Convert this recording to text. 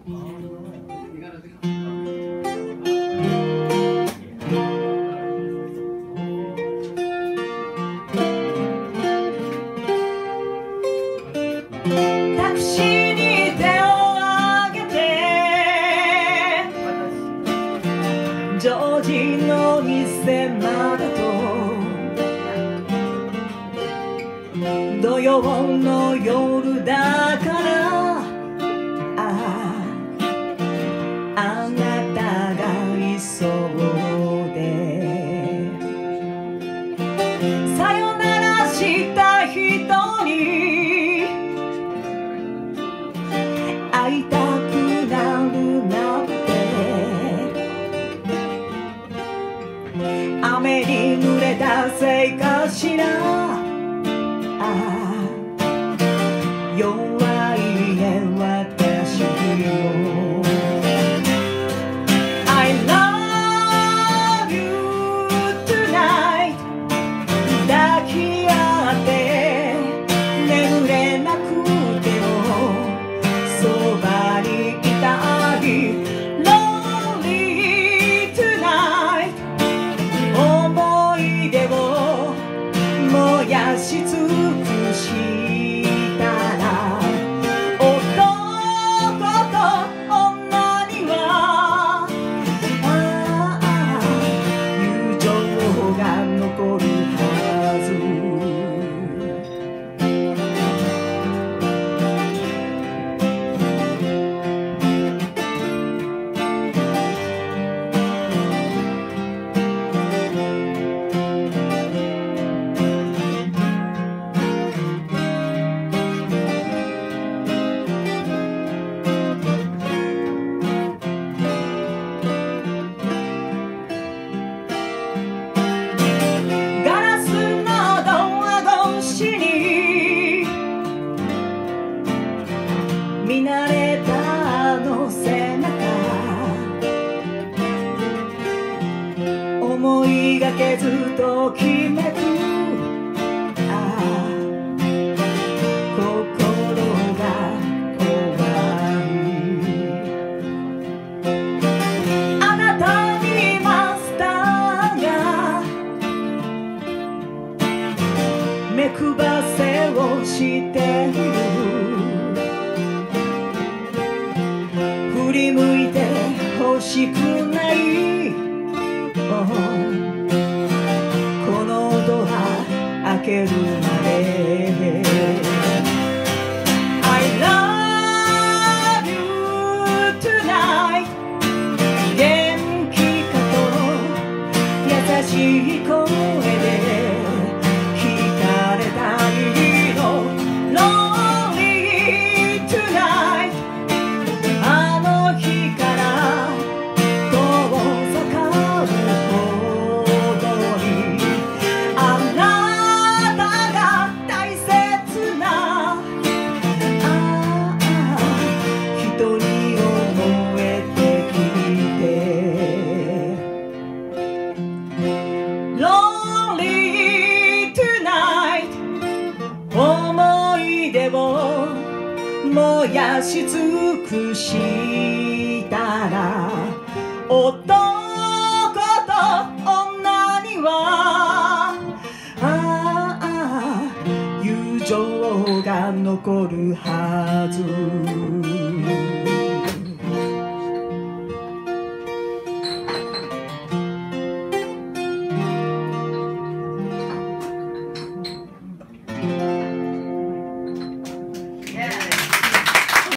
タクシーに手を挙げてジョージの店までと土曜の夜だからあなたがいそうでさよならした人に会いたくなるなんて雨に濡れたせいかしら弱いね私も I love you tonight 抱き合って眠れなくてもそばにいたい Lonely tonight 思い出を燃やし尽くしたら男と女には友情が残るはず見慣れたあの背中思いがけずときめく心が怖いあなたにマスターが目配せをしている振り向いて欲しくないこのドア開けるまで I love you tonight 元気かと優しい声で聞かれたいの Lonely tonight あの日から遠ざかるほどにあなたが大切な人に思えてきて Lonely tonight 思い出を燃やし尽くしたら男と女には友情が残るはず